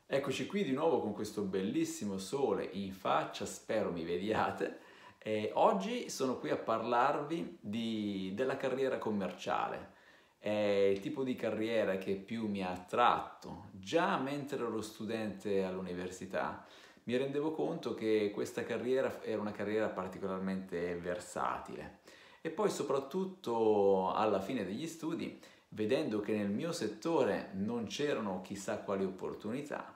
Eccoci qui di nuovo con questo bellissimo sole in faccia, spero mi vediate. Oggi sono qui a parlarvi della carriera commerciale. È il tipo di carriera che più mi ha attratto. Già mentre ero studente all'università mi rendevo conto che questa carriera era una carriera particolarmente versatile. E poi soprattutto alla fine degli studi, vedendo che nel mio settore non c'erano chissà quali opportunità,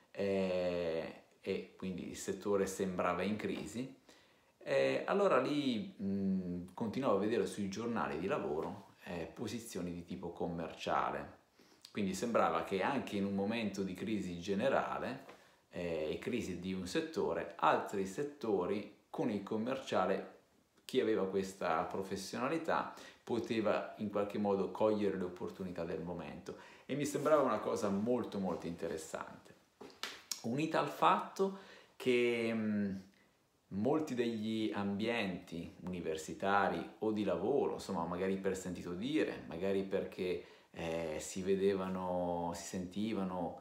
e quindi il settore sembrava in crisi, allora lì continuavo a vedere sui giornali di lavoro posizioni di tipo commerciale. Quindi sembrava che anche in un momento di crisi generale e crisi di un settore, altri settori con il commerciale, chi aveva questa professionalità poteva in qualche modo cogliere le opportunità del momento, e mi sembrava una cosa molto molto interessante, unita al fatto che molti degli ambienti universitari o di lavoro, insomma, magari per sentito dire, magari perché si vedevano, si sentivano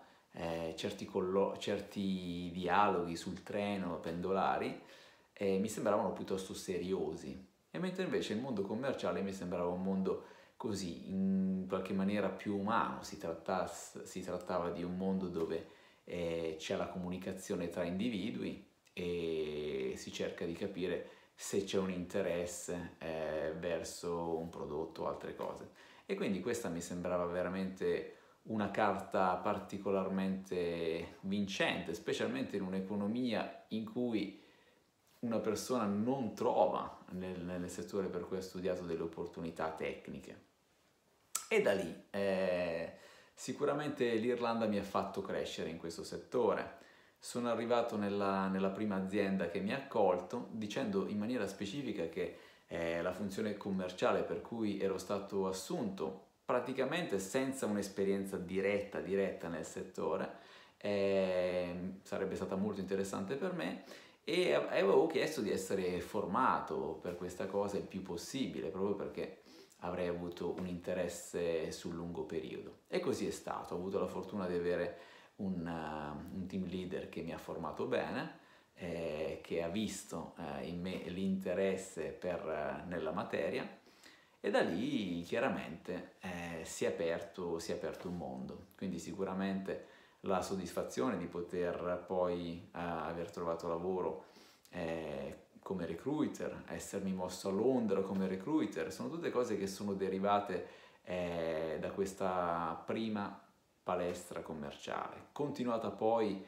certi dialoghi sul treno pendolari, mi sembravano piuttosto seriosi, e mentre invece il mondo commerciale mi sembrava un mondo così, in qualche maniera più umano. Si trattava di un mondo dove c'è la comunicazione tra individui e si cerca di capire se c'è un interesse verso un prodotto o altre cose. E quindi questa mi sembrava veramente una carta particolarmente vincente, specialmente in un'economia in cui una persona non trova nel settore per cui ha studiato delle opportunità tecniche. E da lì sicuramente l'Irlanda mi ha fatto crescere in questo settore. Sono arrivato nella prima azienda che mi ha accolto, dicendo in maniera specifica che la funzione commerciale per cui ero stato assunto, praticamente senza un'esperienza diretta nel settore, sarebbe stata molto interessante per me, e avevo chiesto di essere formato per questa cosa il più possibile, proprio perché avrei avuto un interesse sul lungo periodo. E così è stato. Ho avuto la fortuna di avere un team leader che mi ha formato bene, che ha visto in me l'interesse nella materia, e da lì chiaramente si è aperto un mondo. Quindi sicuramente la soddisfazione di poter poi aver trovato lavoro come recruiter, essermi mosso a Londra come recruiter, sono tutte cose che sono derivate da questa prima palestra commerciale, continuata poi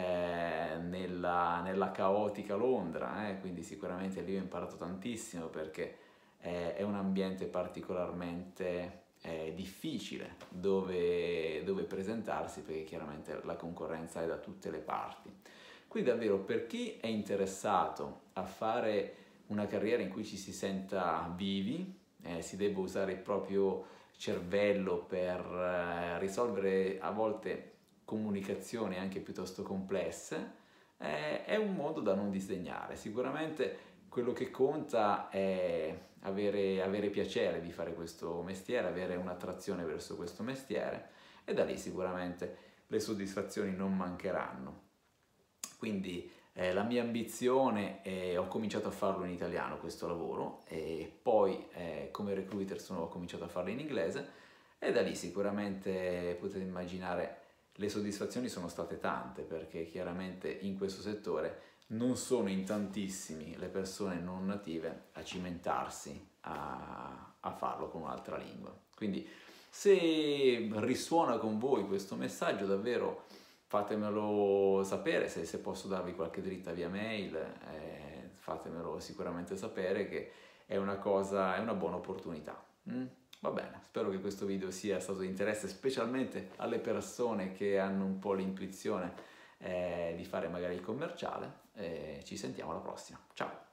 nella caotica Londra, quindi sicuramente lì ho imparato tantissimo, perché è un ambiente particolarmente difficile dove presentarsi, perché chiaramente la concorrenza è da tutte le parti. Quindi davvero, per chi è interessato a fare una carriera in cui ci si senta vivi, si debba usare il proprio cervello per risolvere a volte comunicazioni anche piuttosto complesse, è un mondo da non disdegnare. Sicuramente quello che conta è avere piacere di fare questo mestiere, avere un'attrazione verso questo mestiere, e da lì sicuramente le soddisfazioni non mancheranno. Quindi la mia ambizione, ho cominciato a farlo in italiano questo lavoro, e poi come recruiter ho cominciato a farlo in inglese, e da lì sicuramente potete immaginare le soddisfazioni sono state tante, perché chiaramente in questo settore non sono in tantissimi le persone non native a cimentarsi a farlo con un'altra lingua. Quindi se risuona con voi questo messaggio, davvero fatemelo sapere. Se posso darvi qualche dritta via mail, fatemelo sicuramente sapere, che è una buona opportunità. Va bene, spero che questo video sia stato di interesse, specialmente alle persone che hanno un po' l'intuizione di fare magari il commerciale. Ci sentiamo alla prossima. Ciao!